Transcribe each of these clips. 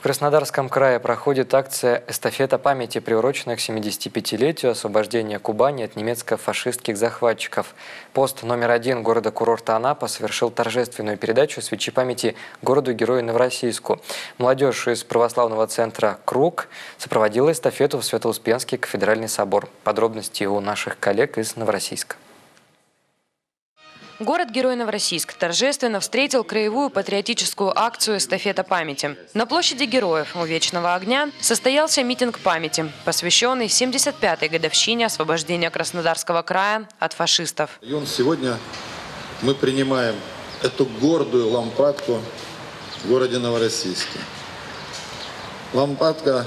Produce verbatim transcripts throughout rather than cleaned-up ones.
В Краснодарском крае проходит акция «Эстафета памяти», приуроченная к семидесятипятилетию освобождения Кубани от немецко-фашистских захватчиков. Пост номер один города-курорта Анапа совершил торжественную передачу свечи памяти городу-герою Новороссийску. Молодежь из православного центра «Круг» сопроводила эстафету в Свято-Успенский кафедральный собор. Подробности у наших коллег из Новороссийска. Город-герой Новороссийск торжественно встретил краевую патриотическую акцию «Эстафета памяти». На площади Героев у Вечного огня состоялся митинг памяти, посвященный семьдесят пятой годовщине освобождения Краснодарского края от фашистов. Сегодня мы принимаем эту гордую лампадку в городе Новороссийске. Лампадка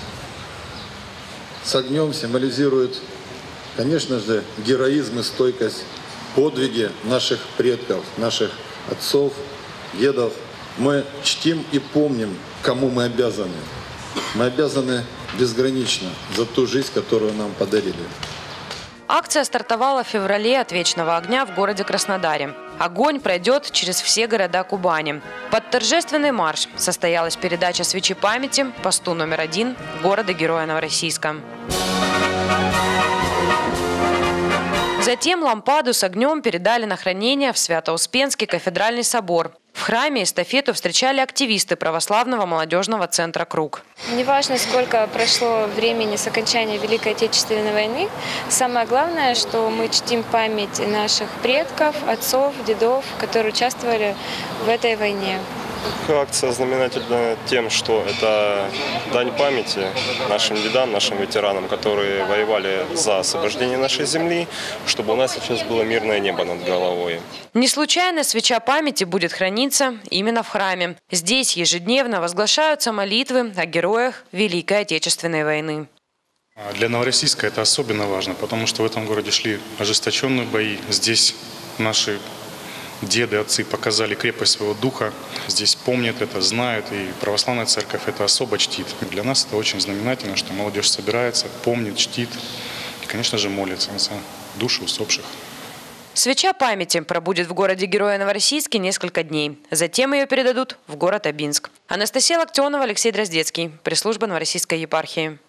с огнем символизирует, конечно же, героизм и стойкость, подвиги наших предков, наших отцов, дедов. Мы чтим и помним, кому мы обязаны. Мы обязаны безгранично за ту жизнь, которую нам подарили. Акция стартовала в феврале от Вечного огня в городе Краснодаре. Огонь пройдет через все города Кубани. Под торжественный марш состоялась передача свечи памяти посту номер один города-героя Новороссийска. Затем лампаду с огнем передали на хранение в Свято-Успенский кафедральный собор. В храме эстафету встречали активисты православного молодежного центра «Круг». Неважно, сколько прошло времени с окончания Великой Отечественной войны, самое главное, что мы чтим память наших предков, отцов, дедов, которые участвовали в этой войне. Акция знаменательна тем, что это дань памяти нашим дедам, нашим ветеранам, которые воевали за освобождение нашей земли, чтобы у нас сейчас было мирное небо над головой. Не случайно свеча памяти будет храниться именно в храме. Здесь ежедневно возглашаются молитвы о героях Великой Отечественной войны. Для Новороссийска это особенно важно, потому что в этом городе шли ожесточенные бои. Здесь наши деды, отцы показали крепость своего духа. Здесь помнят это, знают, и православная церковь это особо чтит. Для нас это очень знаменательно, что молодежь собирается, помнит, чтит и, конечно же, молится за души усопших. Свеча памяти пробудет в городе-герое Новороссийске несколько дней. Затем ее передадут в город Абинск. Анастасия Локтионова, Алексей Дроздецкий. Пресс-служба Новороссийской епархии.